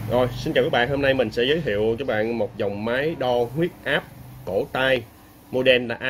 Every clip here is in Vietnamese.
Rồi, xin chào các bạn. Hôm nay mình sẽ giới thiệu cho bạn một dòng máy đo huyết áp cổ tay, model là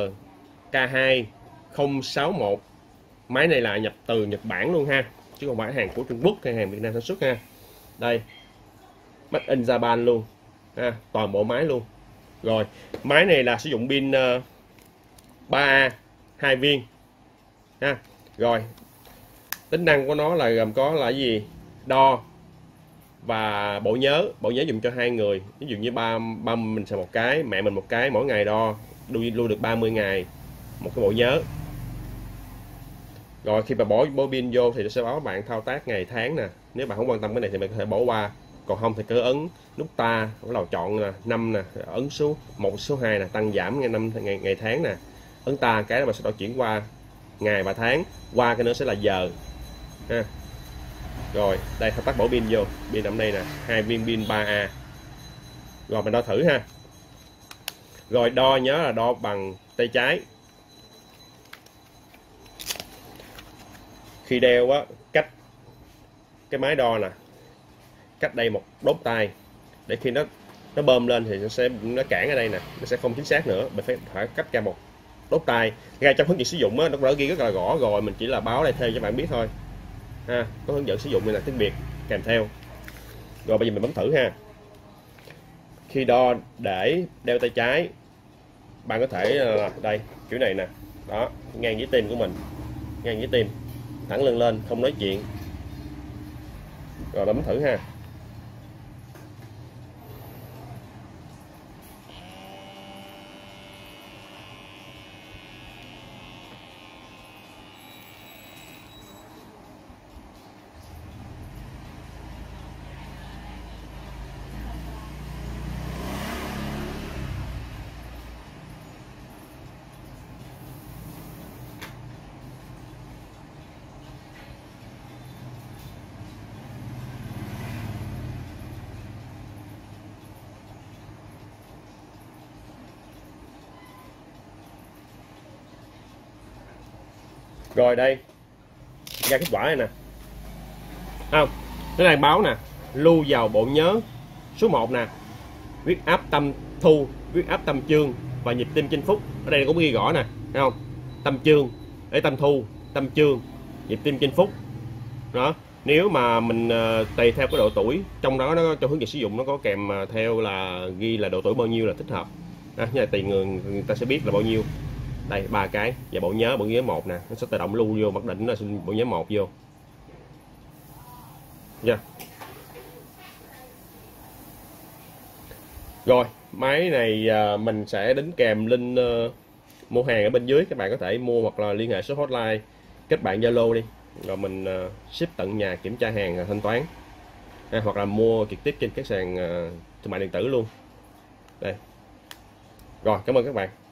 ALK2 061. Máy này là nhập từ Nhật Bản luôn ha, chứ không phải hàng của Trung Quốc hay hàng Việt Nam sản xuất ha. Đây, made in Japan luôn ha, toàn bộ máy luôn. Rồi, máy này là sử dụng pin 3A 2 viên ha. Rồi, tính năng của nó là gồm có là gì? Đo và bộ nhớ dùng cho hai người, ví dụ như ba mình xài một cái, mẹ mình một cái, mỗi ngày đo lưu được 30 ngày một cái bộ nhớ. Rồi khi mà bỏ pin vô thì nó sẽ báo bạn thao tác ngày tháng nè, nếu bạn không quan tâm cái này thì bạn có thể bỏ qua, còn không thì cứ ấn nút ta, bắt đầu chọn nè, năm nè, ấn số 1 số 2 nè, tăng giảm ngày tháng nè, ấn ta cái là bạn sẽ đổi chuyển qua ngày và tháng, qua cái nữa sẽ là giờ ha. Rồi đây, thao tác bỏ pin vô, pin nằm đây nè, hai viên pin 3A. Rồi mình đo thử ha. Rồi đo, nhớ là đo bằng tay trái. Khi đeo á, cách cái máy đo nè, cách đây một đốt tay, để khi nó bơm lên thì nó cản ở đây nè, nó sẽ không chính xác nữa, mình phải cách ra một đốt tay. Ngay trong hướng dẫn sử dụng á, nó đã ghi rất là rõ rồi, mình chỉ là báo đây thêm cho bạn biết thôi ha. Có hướng dẫn sử dụng này là tiếng Việt kèm theo. Rồi bây giờ mình bấm thử ha. Khi đo để đeo tay trái, bạn có thể đây kiểu này nè, đó, ngang với tim của mình, ngang với tim, thẳng lưng lên, không nói chuyện. Rồi bấm thử ha. Rồi đây, ra kết quả này nè, không, cái này báo nè, lưu vào bộ nhớ số 1 nè, huyết áp tâm thu, huyết áp tâm chương và nhịp tim trên phút. Ở đây cũng ghi rõ nè, thấy không? Tâm chương, để tâm thu, tâm chương, nhịp tim trên phút. Đó, nếu mà mình tùy theo cái độ tuổi, trong đó nó trong hướng dẫn sử dụng nó có kèm theo là ghi là độ tuổi bao nhiêu là thích hợp. Như là tùy người ta sẽ biết là bao nhiêu. Đây, ba cái và bộ nhớ 1 nè, nó sẽ tự động lưu vô mặc định là bộ nhớ 1 vô. Yeah. Rồi, máy này mình sẽ đính kèm link mua hàng ở bên dưới, các bạn có thể mua hoặc là liên hệ số hotline kết bạn Zalo đi, rồi mình ship tận nhà, kiểm tra hàng, thanh toán, hoặc là mua trực tiếp trên các sàn thương mại điện tử luôn. Đây. Rồi, cảm ơn các bạn.